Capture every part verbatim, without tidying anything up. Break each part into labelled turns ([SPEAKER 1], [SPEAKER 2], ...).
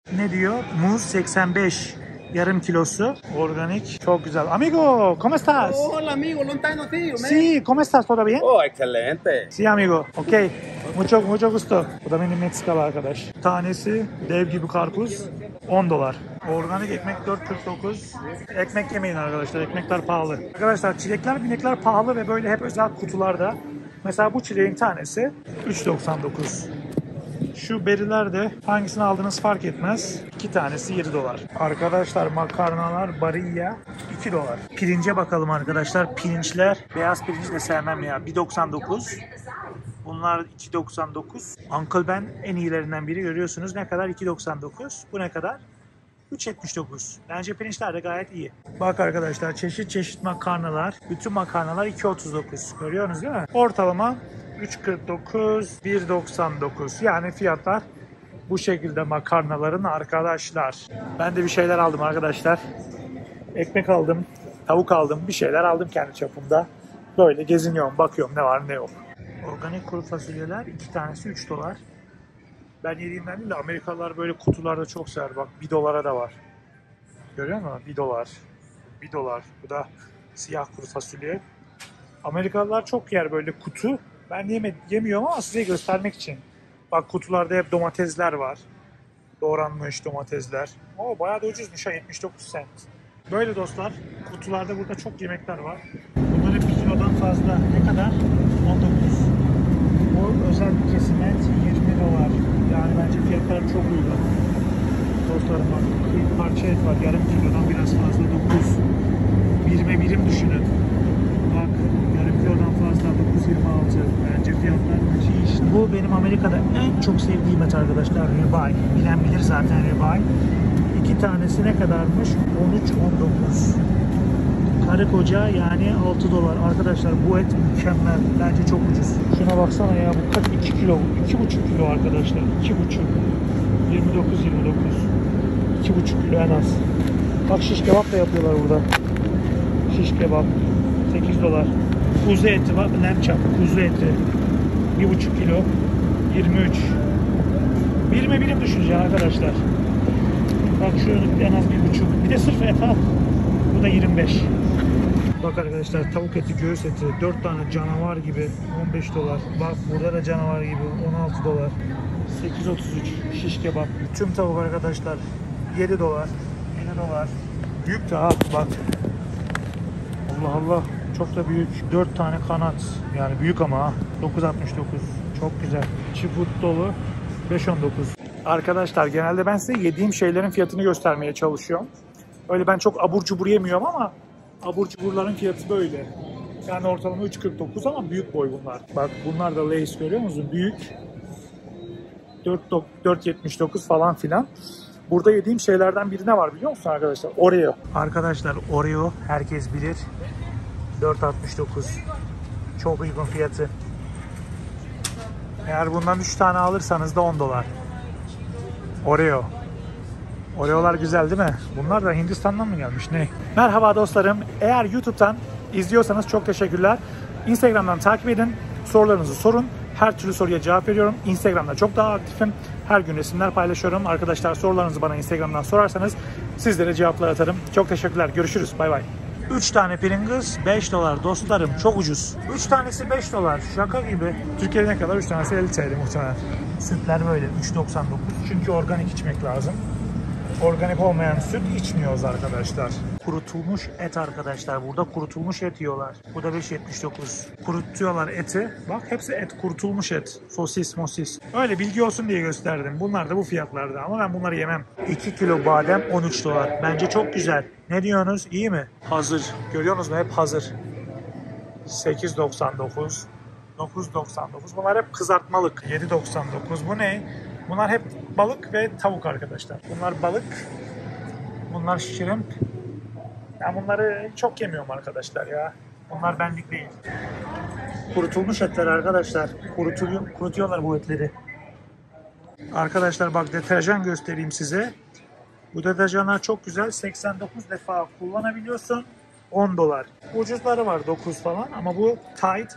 [SPEAKER 1] Ne diyor? Muz seksen beş. Yarım kilosu. Organik. Çok güzel. Amigo, ¿cómo estás?
[SPEAKER 2] Hola amigo, long time no see you, man.
[SPEAKER 1] Sí, ¿cómo estás? ¿Todo bien?
[SPEAKER 2] Oh, excelente.
[SPEAKER 1] Sí, amigo. Ok. Mucho, mucho gusto. Bu da benim Meksikalı arkadaş. Tanesi dev gibi karpuz. on dolar. Organik ekmek dört kırk dokuz. Ekmek yemeyin arkadaşlar. Ekmekler pahalı. Arkadaşlar çilekler, binekler pahalı ve böyle hep özel kutularda. Mesela bu çileğin tanesi üç doksan dokuz. Şu beriler de hangisini aldığınız fark etmez. İki tanesi yedi dolar. Arkadaşlar makarnalar barilla iki dolar. Pirince bakalım arkadaşlar. Pirinçler. Beyaz pirinç de sevmem ya. bir doksan dokuz. Bunlar iki doksan dokuz. Uncle Ben en iyilerinden biri, görüyorsunuz. Ne kadar? iki doksan dokuz. Bu ne kadar? üç yetmiş dokuz. Bence pirinçler de gayet iyi. Bak arkadaşlar, çeşit çeşit makarnalar. Bütün makarnalar iki otuz dokuz. Görüyorsunuz değil mi? Ortalama üç kırk dokuz, bir doksan dokuz. Yani fiyatlar bu şekilde makarnaların arkadaşlar. Ben de bir şeyler aldım arkadaşlar. Ekmek aldım, tavuk aldım, bir şeyler aldım kendi çapımda. Böyle geziniyorum, bakıyorum ne var ne yok. Organik kuru fasulyeler iki tanesi üç dolar. Ben yediğimden değil de Amerikalılar böyle kutularda çok sever. Bak bir dolara da var. Görüyor musun? bir dolar. bir dolar. Bu da siyah kuru fasulye. Amerikalılar çok yer böyle kutu. Ben yeme, yemiyorum ama size göstermek için. Bak kutularda hep domatesler var. Doğranmış domatesler. Oo, bayağı da ucuzmuş ha, yetmiş dokuz cent. Böyle dostlar, kutularda burada çok yemekler var. Bunlar hep bir kilodan fazla. Ne kadar? on dokuz. Bu özel bir kesim et yirmi dolar. Yani bence fiyatlar çok uygun. Dostlarım bak, bir parça et var. Yarım kilodan biraz fazla. dokuz. Birime birim düşünün. Bak, yarım kilodan fazla dokuz yirmi altı. Bence fiyatlar müthiş. Bu benim Amerika'da en çok sevdiğim et arkadaşlar. Ribeye. Bilen bilir zaten ribeye. İki tanesi ne kadarmış? on üç on dokuz. Karı koca yani altı dolar. Arkadaşlar bu et mükemmel. Bence çok ucuz. Şuna baksana ya, bu kaç? iki kilo. iki buçuk kilo arkadaşlar. iki buçuk. yirmi dokuz yirmi dokuz. iki buçuk kilo en az. Bak şiş kebap da yapıyorlar burada. Şiş kebap. sekiz dolar. Kuzu eti var. Lamb chop. Kuzu eti. bir buçuk kilo. yirmi üç. Birime birim düşüneceğim arkadaşlar. Bak şu en az bir buçuk. Bir de sırf et al. Bu da yirmi beş. Bak arkadaşlar, tavuk eti, göğüs eti, dört tane canavar gibi on beş dolar. Bak burada da canavar gibi on altı dolar. sekiz otuz üç şiş kebap. Tüm tavuk arkadaşlar yedi dolar. yedi dolar. Büyük de ha bak. Allah Allah, çok da büyük. dört tane kanat. Yani büyük ama ha. dokuz altmış dokuz. Çok güzel. Çiput dolu beş on dokuz. Arkadaşlar genelde ben size yediğim şeylerin fiyatını göstermeye çalışıyorum. Öyle ben çok abur cubur yemiyorum ama abur cuburların fiyatı böyle. Yani ortalama üç kırk dokuz ama büyük boy bunlar. Bak bunlar da Lay's, görüyor musun? Büyük. dört yetmiş dokuz falan filan. Burada yediğim şeylerden biri ne var biliyor musun arkadaşlar? Oreo. Arkadaşlar Oreo herkes bilir. dört altmış dokuz. Çok uygun fiyatı. Eğer bundan üç tane alırsanız da on dolar. Oreo. Oreo'lar güzel değil mi? Bunlar da Hindistan'dan mı gelmiş ne? Merhaba dostlarım. Eğer YouTube'dan izliyorsanız çok teşekkürler. Instagram'dan takip edin. Sorularınızı sorun. Her türlü soruya cevap veriyorum. Instagram'da çok daha aktifim. Her gün resimler paylaşıyorum. Arkadaşlar sorularınızı bana Instagram'dan sorarsanız sizlere cevaplar atarım. Çok teşekkürler. Görüşürüz. Bay bay. üç tane Pringles beş dolar dostlarım. Çok ucuz. üç tanesi beş dolar. Şaka gibi. Türkiye'de ne kadar? üç tanesi elli T L muhtemelen. Sütler böyle üç doksan dokuz. Çünkü organik içmek lazım. Organik olmayan süt içmiyoruz arkadaşlar. Kurutulmuş et arkadaşlar. Burada kurutulmuş et yiyorlar. Bu da beş yetmiş dokuz. Kurutuyorlar eti. Bak hepsi et. Kurutulmuş et. Sosis, mosis. Öyle bilgi olsun diye gösterdim. Bunlar da bu fiyatlarda. Ama ben bunları yemem. iki kilo badem on üç dolar. Bence çok güzel. Ne diyorsunuz? İyi mi? Hazır. Görüyorsunuz mu? Hep hazır. sekiz doksan dokuz. dokuz doksan dokuz. Bunlar hep kızartmalık. yedi doksan dokuz. Bu ne? Bunlar hep balık ve tavuk arkadaşlar. Bunlar balık. Bunlar şirimp. Ben bunları çok yemiyorum arkadaşlar ya. Bunlar benlik değil. Kurutulmuş etler arkadaşlar. Kurutuluyor, kurutuyorlar bu etleri. Arkadaşlar bak deterjan göstereyim size. Bu deterjanlar çok güzel. seksen dokuz defa kullanabiliyorsun. on dolar. Ucuzları var dokuz falan ama bu Tide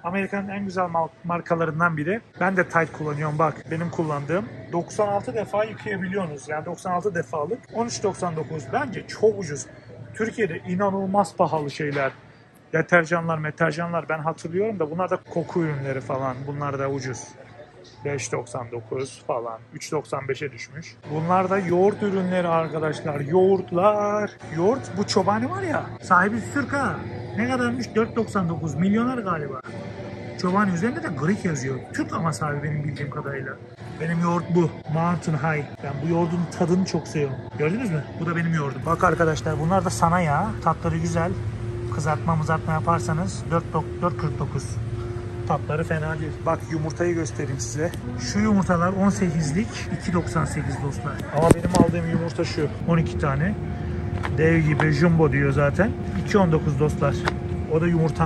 [SPEAKER 1] Amerika'nın en güzel markalarından biri. Ben de Tide kullanıyorum bak. Benim kullandığım. doksan altı defa yıkayabiliyorsunuz. Yani doksan altı defalık. on üç doksan dokuz. Bence çok ucuz. Türkiye'de inanılmaz pahalı şeyler. Deterjanlar, meterjanlar ben hatırlıyorum da bunlar da koku ürünleri falan. Bunlar da ucuz. beş doksan dokuz falan. üç doksan beşe düşmüş. Bunlar da yoğurt ürünleri arkadaşlar. Yoğurtlar. Yoğurt bu Çobani var ya. Sahibi Türk ha. Ne kadarmış? dört doksan dokuz. Milyoner galiba. Çobani üzerinde de Greek yazıyor. Türk ama sahibi benim bildiğim kadarıyla. Benim yoğurt bu. Mountain High. Ben bu yoğurdun tadını çok seviyorum. Gördünüz mü? Bu da benim yoğurdum. Bak arkadaşlar bunlar da sana ya. Tatları güzel. Kızartma mızartma yaparsanız dört kırk dokuz. Tatları fena değil. Bak yumurtayı göstereyim size. Şu yumurtalar on sekizlik iki doksan sekiz dostlar. Ama benim aldığım yumurta şu. on iki tane. Dev gibi jumbo diyor zaten. iki on dokuz dostlar. O da yumurtam.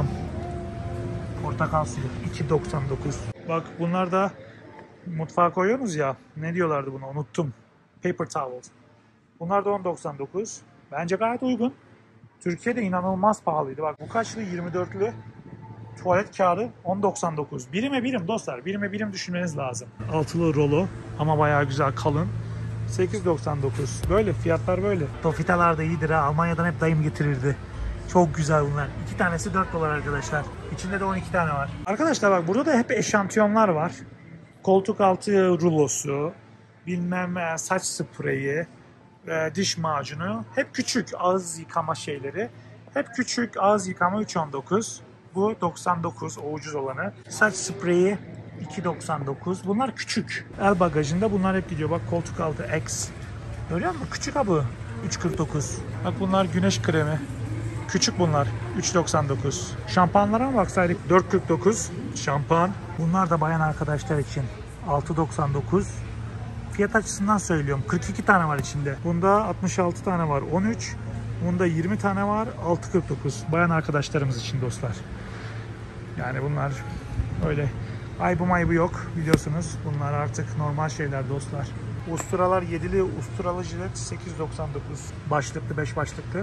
[SPEAKER 1] Portakal suyu iki doksan dokuz. Bak bunlar da mutfağa koyuyorsunuz ya. Ne diyorlardı buna? Unuttum. Paper towel. Bunlar da on doksan dokuz. Bence gayet uygun. Türkiye'de inanılmaz pahalıydı. Bak bu kaçlı? yirmi dörtlü. Tuvalet kağıdı on doksan dokuz. Birime birim dostlar. Birime birim düşünmeniz lazım. Altılı rolo ama bayağı güzel kalın. sekiz doksan dokuz. Böyle fiyatlar böyle. Tofitalar da iyidir ha. Almanya'dan hep dayım getirirdi. Çok güzel bunlar. İki tanesi dört dolar arkadaşlar. İçinde de on iki tane var. Arkadaşlar bak burada da hep eşantiyonlar var. Koltuk altı rulosu, bilmem saç spreyi, diş macunu. Hep küçük ağız yıkama şeyleri. Hep küçük ağız yıkama üç on dokuz. Bu doksan dokuz, o ucuz olanı. Saç spreyi iki doksan dokuz. Bunlar küçük. El bagajında bunlar hep gidiyor. Bak koltuk altı X. Görüyor musun? Küçük ha bu. üç kırk dokuz. Bak bunlar güneş kremi. Küçük bunlar. üç doksan dokuz. Şampuanlara mı baksaydık? dört kırk dokuz. Şampuan. Bunlar da bayan arkadaşlar için. altı doksan dokuz. Fiyat açısından söylüyorum. kırk iki tane var içinde. Bunda altmış altı tane var. on üç. Bunda yirmi tane var. altı kırk dokuz. Bayan arkadaşlarımız için dostlar. Yani bunlar öyle ayıbı mayıbı yok biliyorsunuz. Bunlar artık normal şeyler dostlar. Usturalar yedili usturalı jilet sekiz doksan dokuz. Başlıklı beş başlıklı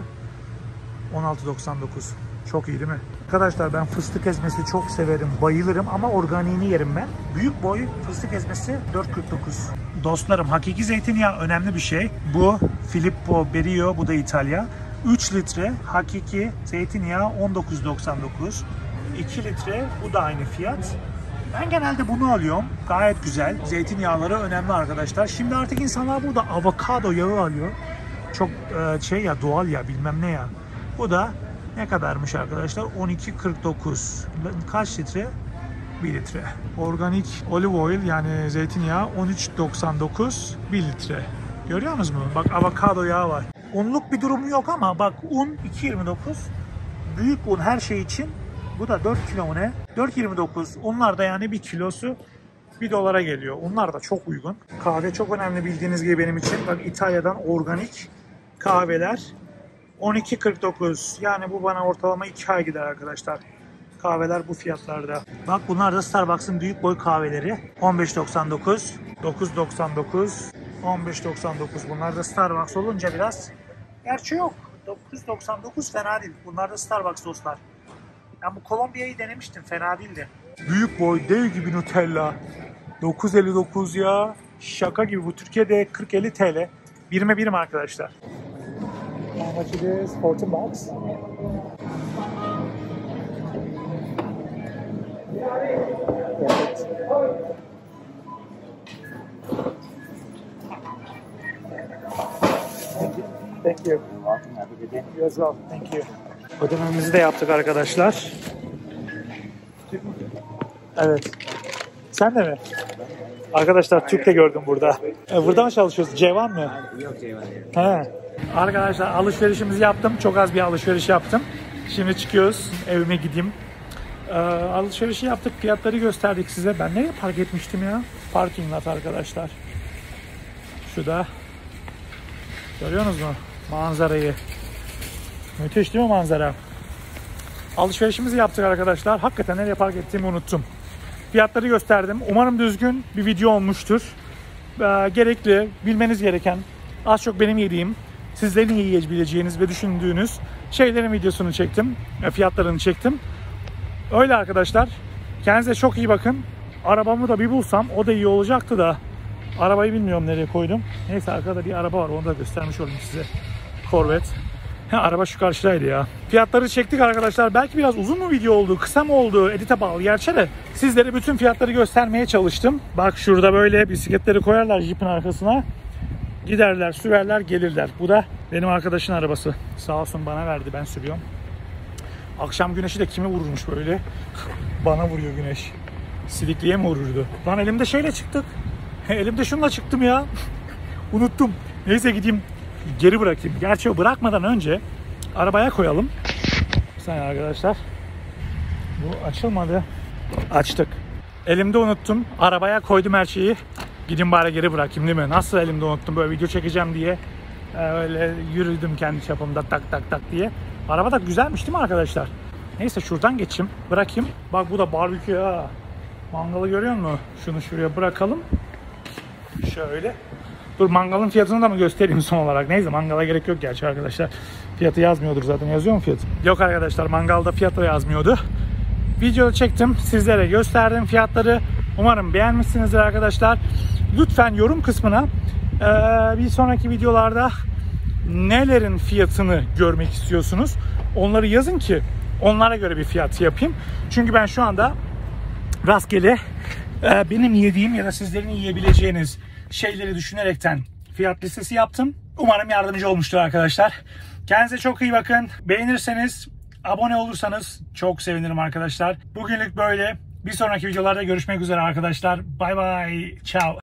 [SPEAKER 1] on altı doksan dokuz. Çok iyi değil mi? Arkadaşlar ben fıstık ezmesi çok severim. Bayılırım ama organiğini yerim ben. Büyük boy fıstık ezmesi dört kırk dokuz. Dostlarım hakiki zeytinyağı önemli bir şey. Bu Filippo Berio, bu da İtalya. üç litre hakiki zeytinyağı on dokuz doksan dokuz. iki litre bu da aynı fiyat. Ben genelde bunu alıyorum. Gayet güzel. Zeytinyağları önemli arkadaşlar. Şimdi artık insanlar burada avokado yağı alıyor. Çok e, şey ya doğal ya bilmem ne ya. Bu da ne kadarmış arkadaşlar? on iki kırk dokuz. Kaç litre? bir litre. Organik olive oil yani zeytinyağı on üç doksan dokuz bir litre. Görüyor musunuz? Bak avokado yağı var. Unluk bir durumu yok ama bak un iki yirmi dokuz. Büyük un her şey için. Bu da dört kilo mu ne? dört yirmi dokuz. Unlar da yani bir kilosu bir dolara geliyor. Unlar da çok uygun. Kahve çok önemli bildiğiniz gibi benim için. Bak İtalya'dan organik kahveler on iki kırk dokuz. Yani bu bana ortalama iki ay gider arkadaşlar. Kahveler bu fiyatlarda. Bak bunlar da Starbucks'ın büyük boy kahveleri. on beş doksan dokuz, dokuz doksan dokuz, on beş doksan dokuz. Bunlar da Starbucks olunca biraz gerçi yok. dokuz doksan dokuz fena değil. Bunlar da Starbucks dostlar. Ben bu Kolombiya'yı denemiştim. Fena değildi. Büyük boy, dev gibi Nutella. dokuz elli dokuz ya. Şaka gibi. Bu Türkiye'de kırk elli T L. Birime birim arkadaşlar. How much it is? fourteen bucks. Thank you. You as well. Thank you. Ödememizi de yaptık arkadaşlar. Evet. Sen de mi? Arkadaşlar Türk de gördüm burada. E, burada mı çalışıyorsun? Cevan mı?
[SPEAKER 2] Yok Cevan.
[SPEAKER 1] He. Arkadaşlar alışverişimizi yaptım. Çok az bir alışveriş yaptım. Şimdi çıkıyoruz. Evime gideyim. Ee, alışverişi yaptık. Fiyatları gösterdik size. Ben nereye park etmiştim ya? Parking lot arkadaşlar. Şurada. Görüyorsunuz mu? Manzarayı. Müthiş değil mi manzara? Alışverişimizi yaptık arkadaşlar. Hakikaten nereye park ettiğimi unuttum. Fiyatları gösterdim. Umarım düzgün bir video olmuştur. Ee, gerekli, bilmeniz gereken, az çok benim yediğim, sizlerin iyi yiyebileceğiniz ve düşündüğünüz şeylerin videosunu çektim. Fiyatlarını çektim. Öyle arkadaşlar. Kendinize çok iyi bakın. Arabamı da bir bulsam o da iyi olacaktı da. Arabayı bilmiyorum nereye koydum. Neyse arkada bir araba var, onu da göstermiş olayım size. Corvette. Ha, araba şu karşıdaydı ya. Fiyatları çektik arkadaşlar. Belki biraz uzun mu video oldu, kısa mı oldu? Edite bağlı gerçi de. Sizlere bütün fiyatları göstermeye çalıştım. Bak şurada böyle bisikletleri koyarlar Jeep'in arkasına. Giderler, sürerler, gelirler. Bu da benim arkadaşın arabası. Sağ olsun bana verdi, ben sürüyorum. Akşam güneşi de kimi vururmuş böyle? Bana vuruyor güneş. Silikliye mi vururdu? Lan elimde şeyle çıktık. Elimde şununla çıktım ya. Unuttum. Neyse gideyim geri bırakayım. Gerçi o bırakmadan önce arabaya koyalım. Bir saniye arkadaşlar. Bu açılmadı. Açtık. Elimde unuttum. Arabaya koydum her şeyi. Gidin bari geri bırakayım değil mi? Nasıl elimde unuttum böyle video çekeceğim diye. Öyle yürüdüm kendi çapımda tak tak tak diye. Araba da güzelmiş değil mi arkadaşlar? Neyse şuradan geçeyim. Bırakayım. Bak bu da barbekü ha. Mangalı görüyor musun? Şunu şuraya bırakalım. Şöyle. Dur mangalın fiyatını da mı göstereyim son olarak? Neyse mangala gerek yok gerçi arkadaşlar. Fiyatı yazmıyordur zaten. Yazıyor mu fiyatı? Yok arkadaşlar, mangalda fiyatı yazmıyordu. Videoda çektim. Sizlere gösterdim fiyatları. Umarım beğenmişsinizdir arkadaşlar. Lütfen yorum kısmına ee, bir sonraki videolarda nelerin fiyatını görmek istiyorsunuz? Onları yazın ki onlara göre bir fiyat yapayım. Çünkü ben şu anda rastgele e, benim yediğim ya da sizlerin yiyebileceğiniz şeyleri düşünerekten fiyat listesi yaptım. Umarım yardımcı olmuştur arkadaşlar. Kendinize çok iyi bakın. Beğenirseniz, abone olursanız çok sevinirim arkadaşlar. Bugünlük böyle. Bir sonraki videolarda görüşmek üzere arkadaşlar. Bay bay. Ciao.